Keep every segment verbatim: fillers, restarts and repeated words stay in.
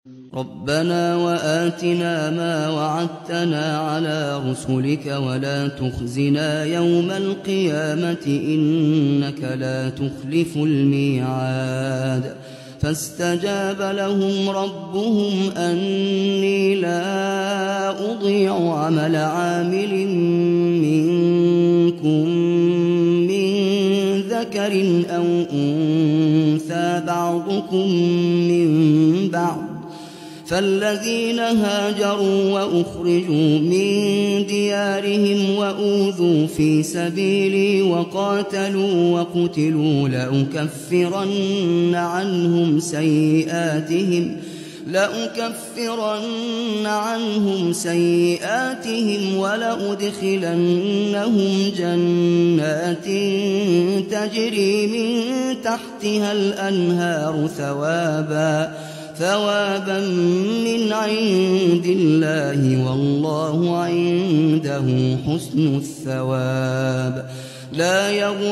ربنا وآتنا ما وعدتنا على رسلك ولا تخزنا يوم القيامة إنك لا تخلف الميعاد فاستجاب لهم ربهم أني لا أضيع عمل عامل منكم من ذكر أو أنثى بعضكم من بعض فالذين هاجروا وأخرجوا من ديارهم وأوذوا في سبيلي وقاتلوا وقتلوا لأكفرن عنهم سيئاتهم لأكفرن عنهم سيئاتهم ولأدخلنهم جنات تجري من تحتها الأنهار ثوابا ثوابا من عند الله والله عنده حسن الثواب لا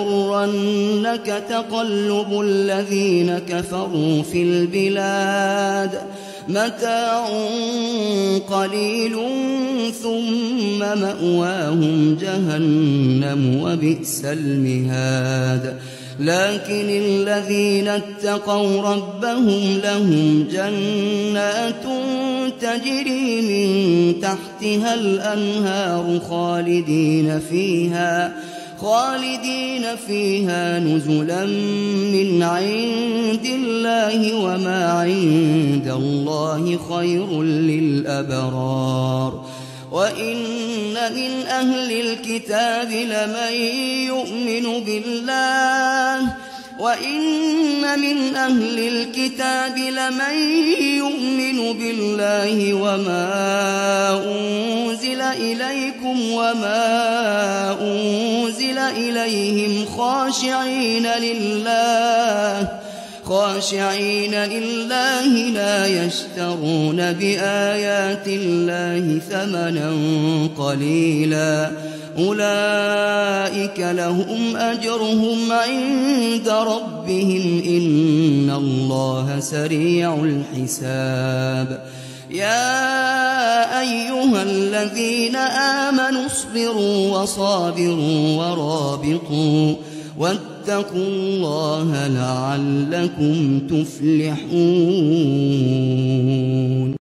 يغرنك تقلب الذين كفروا في البلاد متاع قليل ثم مأواهم جهنم وبئس المهاد لكن الذين اتقوا ربهم لهم جنات تجري من تحتها الأنهار خالدين فيها خالدين فيها نزلا من عند الله وما عند الله خير للأبرار وإن من أهل الكتاب لمن يؤمن بالله وإن من أهل الكتاب لمن يؤمن بالله وما أنزل إليكم وما أنزل إليهم خاشعين لله خاشعين لله لا يشترون بآيات الله ثمنا قليلا أولئك لهم أجرهم عند ربهم إن الله سريع الحساب يا أيها الذين آمنوا اصبروا وصابروا ورابطوا واتقوا الله لعلكم تفلحون.